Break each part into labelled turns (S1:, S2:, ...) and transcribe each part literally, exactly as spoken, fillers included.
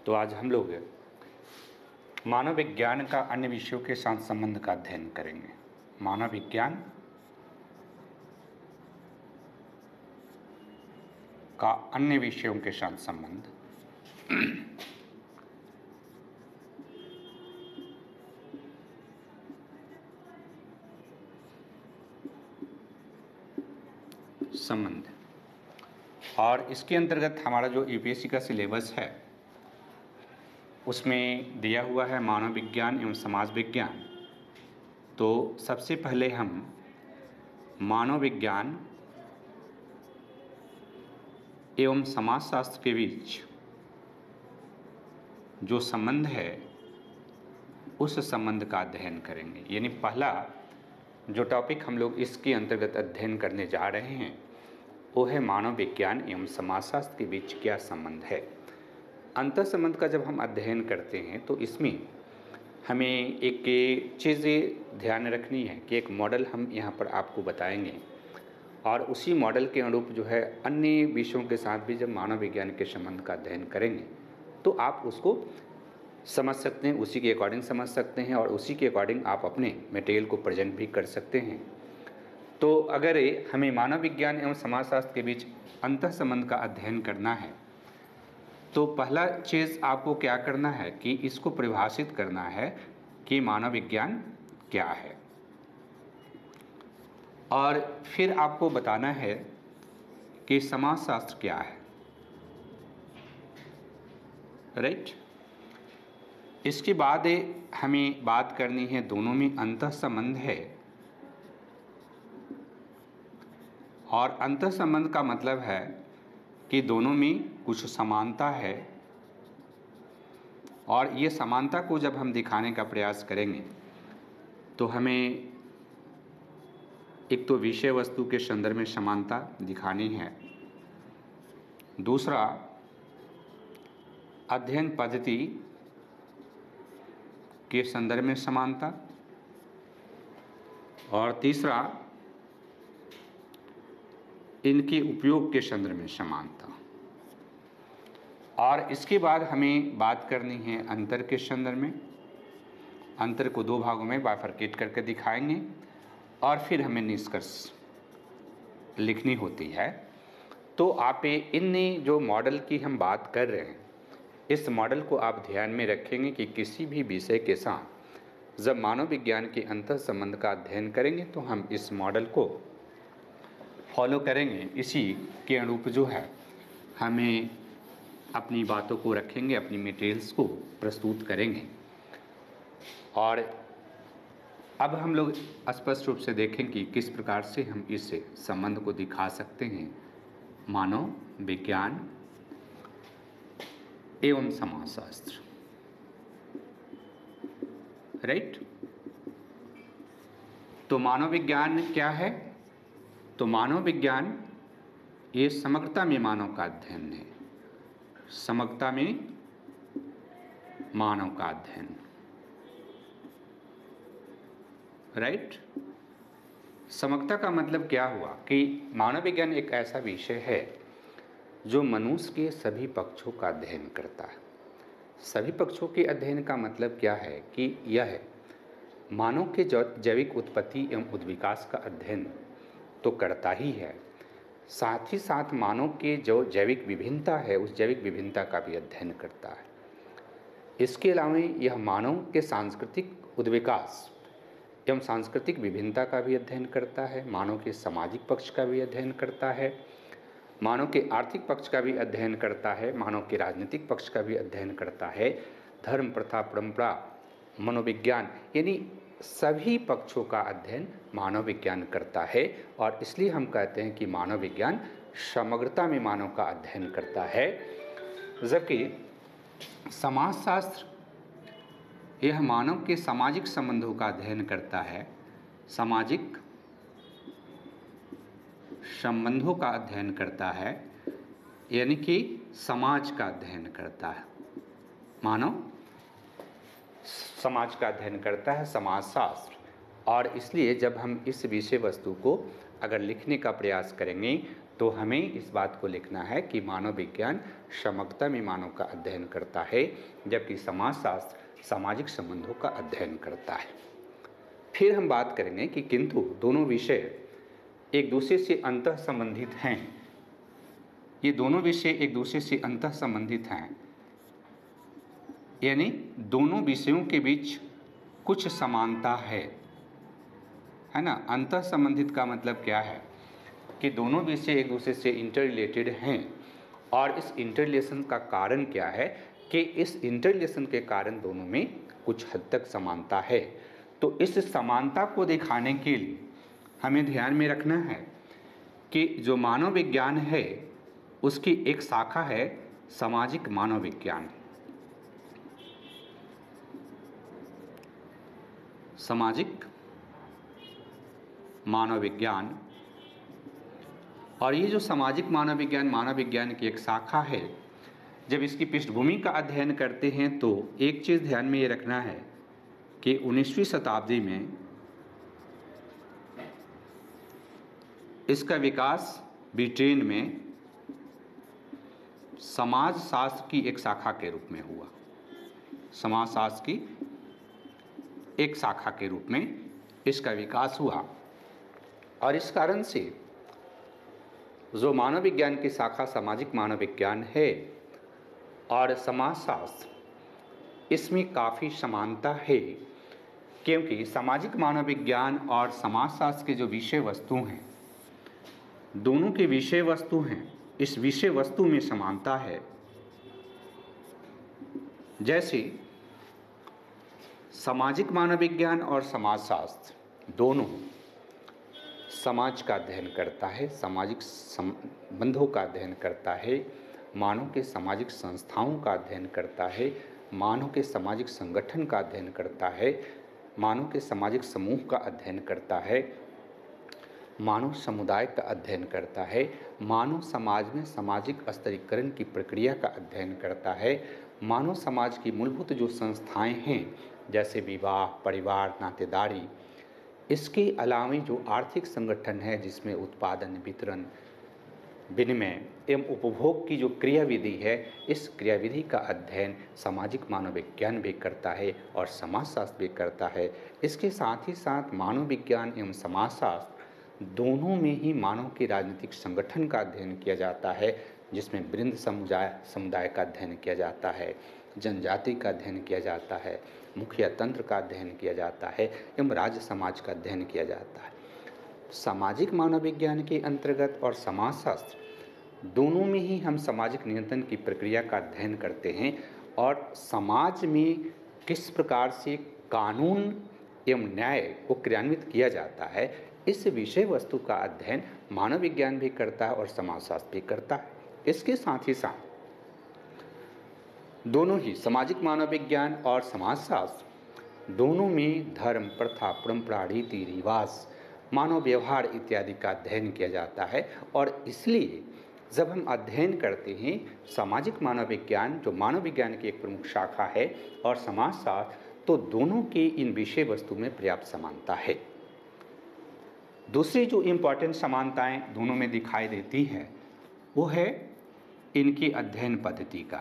S1: तो आज हम लोग मानव विज्ञान का अन्य विषयों के साथ संबंध का अध्ययन करेंगे। मानव विज्ञान का अन्य विषयों के साथ संबंध। संबंध और इसके अंतर्गत हमारा जो यूपीएससी का सिलेबस है उसमें दिया हुआ है मानव विज्ञान एवं समाज विज्ञान। तो सबसे पहले हम मानव विज्ञान एवं समाजशास्त्र के बीच जो संबंध है उस संबंध का अध्ययन करेंगे। यानी पहला जो टॉपिक हम लोग इसके अंतर्गत अध्ययन करने जा रहे हैं वो है मानव विज्ञान एवं समाजशास्त्र के बीच क्या संबंध है। अंतर संबंध का जब हम अध्ययन करते हैं तो इसमें हमें एक चीज़ें ध्यान रखनी है कि एक मॉडल हम यहाँ पर आपको बताएंगे और उसी मॉडल के अनुरूप जो है अन्य विषयों के साथ भी जब मानव विज्ञान के संबंध का अध्ययन करेंगे तो आप उसको समझ सकते हैं, उसी के अकॉर्डिंग समझ सकते हैं और उसी के अकॉर्डिंग आप अपने मटेरियल को प्रेजेंट भी कर सकते हैं। तो अगर हमें मानव विज्ञान एवं समाजशास्त्र के बीच अंतर संबंध का अध्ययन करना है तो पहला चीज़ आपको क्या करना है कि इसको परिभाषित करना है कि मानव विज्ञान क्या है और फिर आपको बताना है कि समाजशास्त्र क्या है। राइट। इसके बाद हमें बात करनी है दोनों में अंतर संबंध है और अंतर संबंध का मतलब है कि दोनों में कुछ समानता है और ये समानता को जब हम दिखाने का प्रयास करेंगे तो हमें एक तो विषय वस्तु के संदर्भ में समानता दिखानी है, दूसरा अध्ययन पद्धति के संदर्भ में समानता और तीसरा इनके उपयोग के संदर्भ में समानता। और इसके बाद हमें बात करनी है अंतर के संदर्भ में। अंतर को दो भागों में बाइफरकेट करके दिखाएंगे और फिर हमें निष्कर्ष लिखनी होती है। तो आप इन जो मॉडल की हम बात कर रहे हैं इस मॉडल को आप ध्यान में रखेंगे कि किसी भी विषय के साथ जब मानव विज्ञान के अंतर संबंध का अध्ययन करेंगे तो हम इस मॉडल को फॉलो करेंगे। इसी के अनुरूप जो है हमें अपनी बातों को रखेंगे, अपनी मटेरियल्स को प्रस्तुत करेंगे। और अब हम लोग स्पष्ट रूप से देखें कि किस प्रकार से हम इस संबंध को दिखा सकते हैं मानव विज्ञान एवं समाजशास्त्र। राइट। तो मानव विज्ञान क्या है? तो मानव विज्ञान ये समग्रता में मानव का अध्ययन है। समग्रता में मानव का अध्ययन। राइट। समग्रता का मतलब क्या हुआ कि मानव विज्ञान एक ऐसा विषय है जो मनुष्य के सभी पक्षों का अध्ययन करता है। सभी पक्षों के अध्ययन का मतलब क्या है कि यह मानव के जैविक उत्पत्ति एवं उद्विकास का अध्ययन तो करता ही है, साथ ही साथ मानव के जो जैविक विभिन्नता है उस जैविक विभिन्नता का भी अध्ययन करता है। इसके अलावा यह मानव के सांस्कृतिक उद्विकास एवं सांस्कृतिक विभिन्नता का भी अध्ययन करता है, मानव के सामाजिक पक्ष का भी अध्ययन करता है, मानव के आर्थिक पक्ष का भी अध्ययन करता है, मानव के राजनीतिक पक्ष का भी अध्ययन करता है, धर्म प्रथा परंपरा मनोविज्ञान यानी सभी पक्षों का अध्ययन मानव विज्ञान करता है। और इसलिए हम कहते हैं कि मानव विज्ञान समग्रता में मानव का अध्ययन करता है। जबकि समाजशास्त्र यह मानव के सामाजिक संबंधों का अध्ययन करता है, सामाजिक संबंधों का अध्ययन करता है यानी कि समाज का अध्ययन करता है। मानव समाज का अध्ययन करता है, समाजशास्त्र। और इसलिए जब हम इस विषय वस्तु को अगर लिखने का प्रयास करेंगे तो हमें इस बात को लिखना है कि मानव विज्ञान समग्रता में मानव का अध्ययन करता है, जबकि समाजशास्त्र सामाजिक संबंधों का अध्ययन करता है। फिर हम बात करेंगे कि किंतु दोनों विषय एक दूसरे से अंतः संबंधित हैं। ये दोनों विषय एक दूसरे से अंतः संबंधित हैं, यानी दोनों विषयों के बीच कुछ समानता है, है ना। अंतः संबंधित का मतलब क्या है कि दोनों विषय एक दूसरे से इंटर रिलेटेड हैं, और इस इंटर रिलेशन का कारण क्या है कि इस इंटर रिलेशन के कारण दोनों में कुछ हद तक समानता है। तो इस समानता को दिखाने के लिए हमें ध्यान में रखना है कि जो मानव विज्ञान है उसकी एक शाखा है सामाजिक मानव विज्ञान। सामाजिक मानव विज्ञान, और ये जो सामाजिक मानव विज्ञान मानव विज्ञान की एक शाखा है, जब इसकी पृष्ठभूमि का अध्ययन करते हैं तो एक चीज़ ध्यान में ये रखना है कि उन्नीसवीं शताब्दी में इसका विकास ब्रिटेन में समाजशास्त्र की एक शाखा के रूप में हुआ। समाजशास्त्र की एक शाखा के रूप में इसका विकास हुआ, और इस कारण से जो मानव विज्ञान की शाखा सामाजिक मानव विज्ञान है और समाजशास्त्र, इसमें काफ़ी समानता है, क्योंकि सामाजिक मानव विज्ञान और समाजशास्त्र के जो विषय वस्तु हैं, दोनों के विषय वस्तु हैं, इस विषय वस्तु में समानता है। जैसे सामाजिक मानव विज्ञान और समाजशास्त्र दोनों समाज का अध्ययन करता है, सामाजिक संबंधों का अध्ययन करता है, मानव के सामाजिक संस्थाओं का अध्ययन करता है, मानव के सामाजिक संगठन का अध्ययन करता है, मानव के सामाजिक समूह का अध्ययन करता है, मानव समुदाय का अध्ययन करता है, मानव समाज में सामाजिक स्तरीकरण की प्रक्रिया का अध्ययन करता है, मानव समाज की मूलभूत जो संस्थाएं हैं जैसे विवाह, परिवार, नातेदारी, इसके अलावा जो आर्थिक संगठन है जिसमें उत्पादन, वितरण, विनिमय एवं उपभोग की जो क्रियाविधि है, इस क्रियाविधि का अध्ययन सामाजिक मानव विज्ञान भी करता है और समाजशास्त्र भी करता है। इसके साथ ही साथ मानव विज्ञान एवं समाजशास्त्र दोनों में ही मानव के राजनीतिक संगठन का अध्ययन किया जाता है, जिसमें वृंद समुदाय समुदाय का अध्ययन किया जाता है, जनजाति का अध्ययन किया जाता है, मुखिया तंत्र का अध्ययन किया जाता है एवं राज्य समाज का अध्ययन किया जाता है। सामाजिक मानव विज्ञान के अंतर्गत और समाजशास्त्र दोनों में ही हम सामाजिक नियंत्रण की प्रक्रिया का अध्ययन करते हैं, और समाज में किस प्रकार से कानून एवं न्याय को क्रियान्वित किया जाता है, इस विषय वस्तु का अध्ययन मानव विज्ञान भी करता है और समाजशास्त्र भी करता है। इसके साथ ही साथ दोनों ही सामाजिक मानव विज्ञान और समाजशास्त्र दोनों में धर्म, प्रथा, परंपरा, रीति रिवाज, मानव व्यवहार इत्यादि का अध्ययन किया जाता है। और इसलिए जब हम अध्ययन करते हैं सामाजिक मानव विज्ञान, जो मानव विज्ञान की एक प्रमुख शाखा है, और समाजशास्त्र, तो दोनों के इन विषय वस्तु में पर्याप्त समानता है। दूसरी जो इम्पॉर्टेंट समानताएं दोनों में दिखाई देती है वो है इनकी अध्ययन पद्धति का।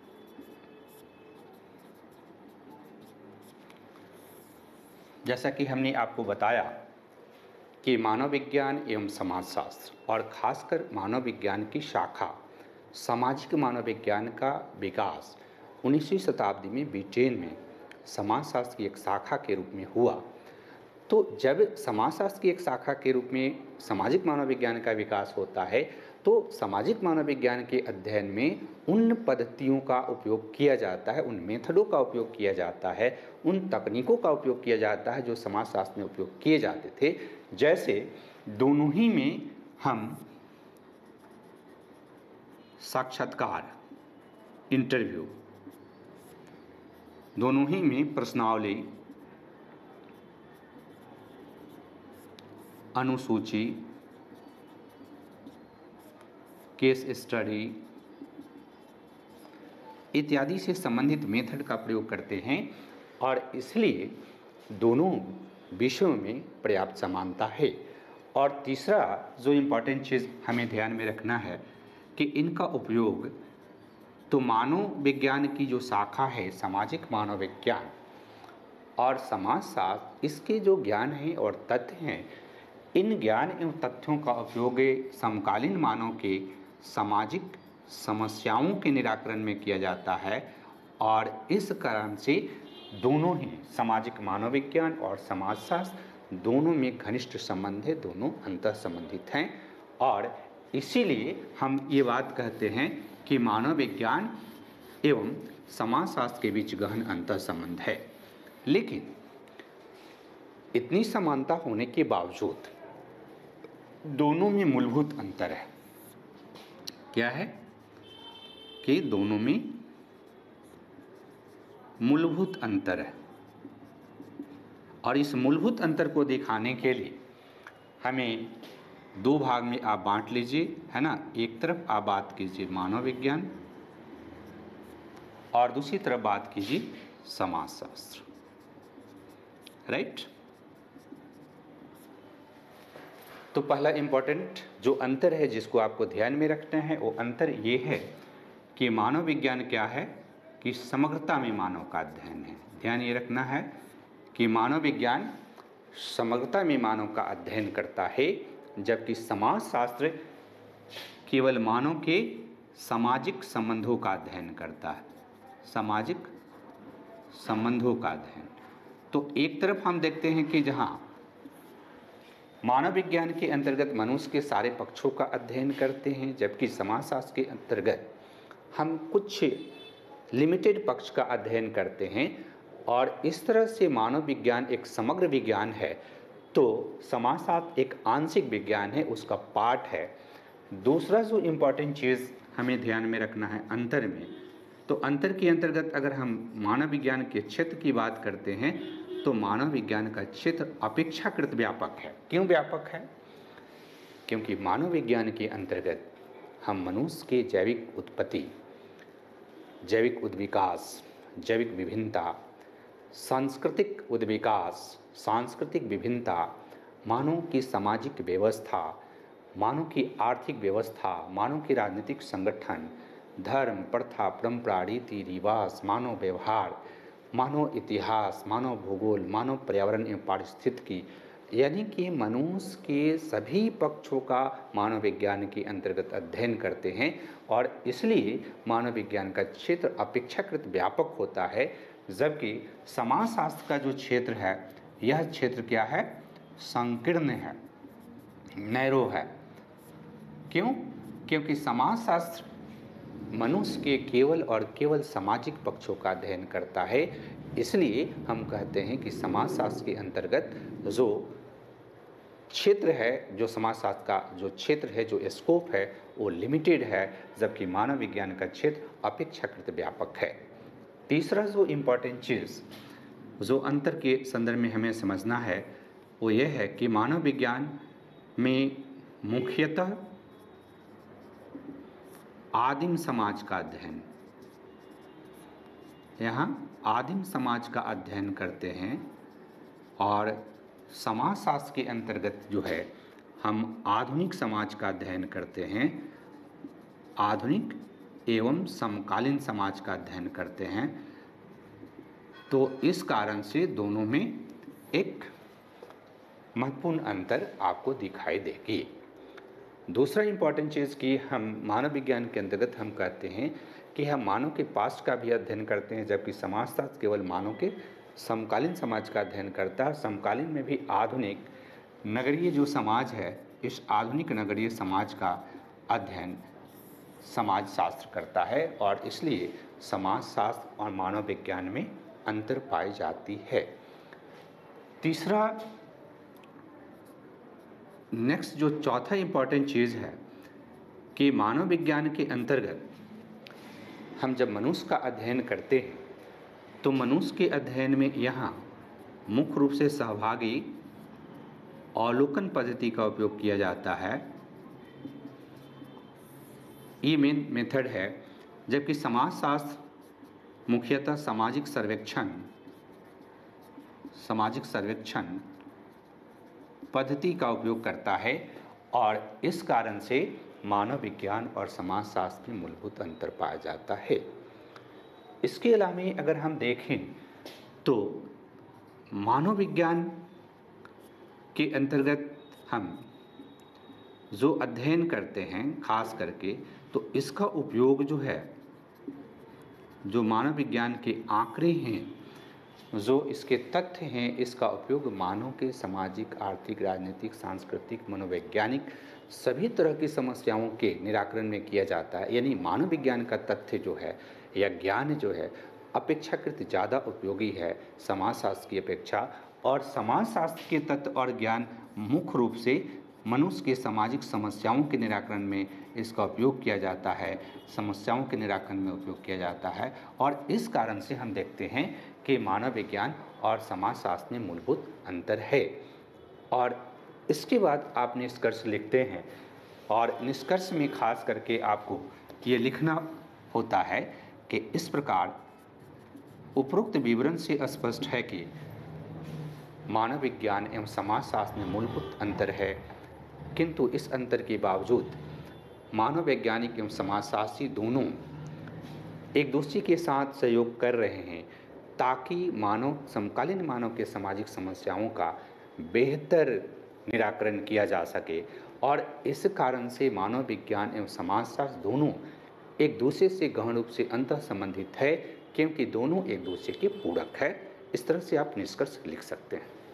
S1: जैसा कि हमने आपको बताया कि मानव विज्ञान एवं समाजशास्त्र और खासकर मानव विज्ञान की शाखा सामाजिक मानव विज्ञान का विकास उन्नीसवीं शताब्दी में ब्रिटेन में समाजशास्त्र की एक शाखा के रूप में हुआ। तो जब समाजशास्त्र की एक शाखा के रूप में सामाजिक मानव विज्ञान का विकास होता है, तो सामाजिक मानव विज्ञान के अध्ययन में उन पद्धतियों का उपयोग किया जाता है, उन मेथडों का उपयोग किया जाता है, उन तकनीकों का उपयोग किया जाता है जो समाजशास्त्र में उपयोग किए जाते थे। जैसे दोनों ही में हम साक्षात्कार, इंटरव्यू, दोनों ही में प्रश्नावली, अनुसूची, केस स्टडी इत्यादि से संबंधित मेथड का प्रयोग करते हैं, और इसलिए दोनों विषयों में पर्याप्त समानता है। और तीसरा जो इम्पोर्टेंट चीज़ हमें ध्यान में रखना है कि इनका उपयोग तो मानव विज्ञान की जो शाखा है सामाजिक मानव विज्ञान और समाजशास्त्र, इसके जो ज्ञान हैं और तथ्य हैं, इन ज्ञान एवं तथ्यों का उपयोग समकालीन मानव के सामाजिक समस्याओं के निराकरण में किया जाता है। और इस कारण से दोनों ही सामाजिक मानव विज्ञान और समाजशास्त्र दोनों में घनिष्ठ संबंध है, दोनों अंतः संबंधित हैं। और इसीलिए हम ये बात कहते हैं कि मानव विज्ञान एवं समाजशास्त्र के बीच गहन अंतः संबंध है। लेकिन इतनी समानता होने के बावजूद दोनों में मूलभूत अंतर है। क्या है कि दोनों में मूलभूत अंतर है, और इस मूलभूत अंतर को दिखाने के लिए हमें दो भाग में आप बांट लीजिए, है ना। एक तरफ आप बात कीजिए मानव विज्ञान और दूसरी तरफ बात कीजिए समाजशास्त्र, राइट। तो पहला इम्पोर्टेंट जो अंतर है जिसको आपको ध्यान में रखना है वो अंतर ये है कि मानव विज्ञान क्या है कि समग्रता में मानव का अध्ययन है। ध्यान ये रखना है कि मानव विज्ञान समग्रता में मानव का अध्ययन करता है, जबकि समाजशास्त्र केवल मानव के सामाजिक संबंधों का अध्ययन करता है, सामाजिक संबंधों का अध्ययन। तो एक तरफ हम देखते हैं कि जहाँ मानव विज्ञान के अंतर्गत मनुष्य के सारे पक्षों का अध्ययन करते हैं, जबकि समाजशास्त्र के अंतर्गत हम कुछ लिमिटेड पक्ष का अध्ययन करते हैं। और इस तरह से मानव विज्ञान एक समग्र विज्ञान है, तो समाजशास्त्र एक आंशिक विज्ञान है, उसका पार्ट है। दूसरा जो इम्पोर्टेंट चीज़ हमें ध्यान में रखना है अंतर में, तो अंतर के अंतर्गत अगर हम मानव विज्ञान के क्षेत्र की बात करते हैं तो मानव विज्ञान का क्षेत्र अपेक्षाकृत व्यापक है। क्यों व्यापक है? क्योंकि मानव विज्ञान के अंतर्गत हम मनुष्य के जैविक उत्पत्ति, जैविक उद्विकास, जैविक विभिन्नता, सांस्कृतिक उद्विकास, सांस्कृतिक विभिन्नता, मानव की सामाजिक व्यवस्था, मानव की आर्थिक व्यवस्था, मानव की राजनीतिक संगठन, धर्म, प्रथा, परंपरा, रीति रिवाज, मानव व्यवहार, मानव इतिहास, मानव भूगोल, मानव पर्यावरण एवं पारिस्थितिकी, यानी कि मनुष्य के सभी पक्षों का मानव विज्ञान के अंतर्गत अध्ययन करते हैं। और इसलिए मानव विज्ञान का क्षेत्र अपेक्षाकृत व्यापक होता है, जबकि समाजशास्त्र का जो क्षेत्र है यह क्षेत्र क्या है? संकीर्ण है, नैरो है। क्यों? क्योंकि समाजशास्त्र मनुष्य के केवल और केवल सामाजिक पक्षों का अध्ययन करता है। इसलिए हम कहते हैं कि समाजशास्त्र के अंतर्गत जो क्षेत्र है, जो समाजशास्त्र का जो क्षेत्र है, जो स्कोप है, वो लिमिटेड है, जबकि मानव विज्ञान का क्षेत्र अपेक्षाकृत व्यापक है। तीसरा जो इम्पोर्टेंट चीज़ जो अंतर के संदर्भ में हमें समझना है वो ये है कि मानव विज्ञान में मुख्यतः आदिम समाज का अध्ययन, यहाँ आदिम समाज का अध्ययन करते हैं, और समाजशास्त्र के अंतर्गत जो है हम आधुनिक समाज का अध्ययन करते हैं, आधुनिक एवं समकालीन समाज का अध्ययन करते हैं। तो इस कारण से दोनों में एक महत्वपूर्ण अंतर आपको दिखाई देगी। दूसरा इम्पॉर्टेंट चीज़ कि हम मानव विज्ञान के अंतर्गत हम कहते हैं कि हम मानव के पास्ट का भी अध्ययन करते हैं, जबकि समाजशास्त्र केवल मानव के समकालीन समाज का अध्ययन करता है। समकालीन में भी आधुनिक नगरीय जो समाज है, इस आधुनिक नगरीय समाज का अध्ययन समाजशास्त्र करता है, और इसलिए समाजशास्त्र और मानव विज्ञान में अंतर पाई जाती है। तीसरा नेक्स्ट जो चौथा इम्पॉर्टेंट चीज़ है कि मानव विज्ञान के अंतर्गत हम जब मनुष्य का अध्ययन करते हैं तो मनुष्य के अध्ययन में यहाँ मुख्य रूप से सहभागी अवलोकन पद्धति का उपयोग किया जाता है। ये मेन मेथड है, जबकि समाजशास्त्र मुख्यतः सामाजिक सर्वेक्षण सामाजिक सर्वेक्षण पद्धति का उपयोग करता है और इस कारण से मानव विज्ञान और समाजशास्त्र में मूलभूत अंतर पाया जाता है। इसके अलावा अगर हम देखें तो मानव विज्ञान के अंतर्गत हम जो अध्ययन करते हैं खास करके, तो इसका उपयोग जो है, जो मानव विज्ञान के आंकड़े हैं, जो इसके तथ्य हैं, इसका उपयोग मानव के सामाजिक, आर्थिक, राजनीतिक, सांस्कृतिक, मनोवैज्ञानिक सभी तरह की समस्याओं के निराकरण में किया जाता है। यानी मानव विज्ञान का तथ्य जो है या ज्ञान जो है अपेक्षाकृत ज़्यादा उपयोगी है समाजशास्त्र की अपेक्षा, और समाजशास्त्र के तत्व और ज्ञान मुख्य रूप से मनुष्य के सामाजिक समस्याओं के निराकरण में इसका उपयोग किया जाता है, समस्याओं के निराकरण में उपयोग किया जाता है। और इस कारण से हम देखते हैं कि मानव विज्ञान और समाजशास्त्र में मूलभूत अंतर है। और इसके बाद आप निष्कर्ष लिखते हैं, और निष्कर्ष में खास करके आपको ये लिखना होता है कि इस प्रकार उपरोक्त विवरण से स्पष्ट है कि मानव विज्ञान एवं समाजशास्त्र में मूलभूत अंतर है, किंतु इस अंतर के बावजूद मानव वैज्ञानिक एवं समाजशास्त्री दोनों एक दूसरे के साथ सहयोग कर रहे हैं ताकि मानव समकालीन मानव के सामाजिक समस्याओं का बेहतर निराकरण किया जा सके। और इस कारण से मानव विज्ञान एवं समाजशास्त्र दोनों एक दूसरे से गहन रूप से अंतः संबंधित है, क्योंकि दोनों एक दूसरे के पूरक है। इस तरह से आप निष्कर्ष लिख सकते हैं।